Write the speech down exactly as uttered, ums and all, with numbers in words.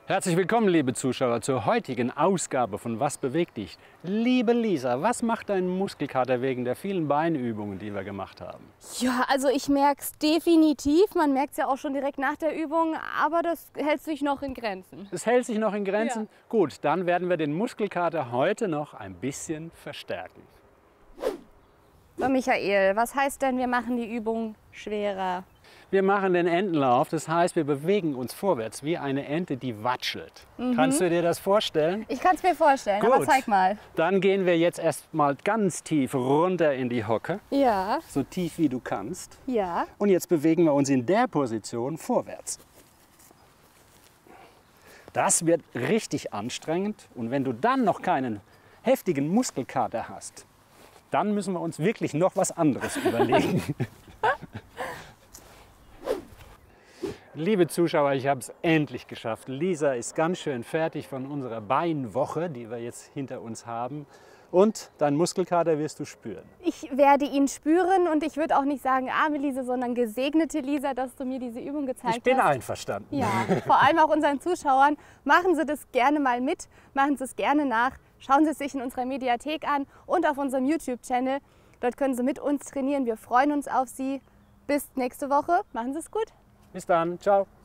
Herzlich willkommen, liebe Zuschauer, zur heutigen Ausgabe von Was bewegt dich? Liebe Lisa, was macht dein Muskelkater wegen der vielen Beinübungen, die wir gemacht haben? Ja, also ich merke es definitiv. Man merkt es ja auch schon direkt nach der Übung, aber das hält sich noch in Grenzen. Es hält sich noch in Grenzen? Ja. Gut, dann werden wir den Muskelkater heute noch ein bisschen verstärken. So, Michael, was heißt denn, wir machen die Übung schwerer? Wir machen den Entenlauf, das heißt, wir bewegen uns vorwärts wie eine Ente, die watschelt. Mhm. Kannst du dir das vorstellen? Ich kann es mir vorstellen, Gut. aber zeig mal. Dann gehen wir jetzt erstmal ganz tief runter in die Hocke, Ja, so tief wie du kannst. ja. Und jetzt bewegen wir uns in der Position vorwärts. Das wird richtig anstrengend und wenn du dann noch keinen heftigen Muskelkater hast, dann müssen wir uns wirklich noch was anderes überlegen. Liebe Zuschauer, ich habe es endlich geschafft. Lisa ist ganz schön fertig von unserer Beinwoche, die wir jetzt hinter uns haben. Und deinen Muskelkater wirst du spüren. Ich werde ihn spüren und ich würde auch nicht sagen arme Lisa, sondern gesegnete Lisa, dass du mir diese Übung gezeigt hast. Ich bin einverstanden. Ja, vor allem auch unseren Zuschauern. Machen Sie das gerne mal mit, machen Sie es gerne nach. Schauen Sie es sich in unserer Mediathek an und auf unserem YouTube-Channel. Dort können Sie mit uns trainieren. Wir freuen uns auf Sie. Bis nächste Woche. Machen Sie es gut. Bis dann. Ciao.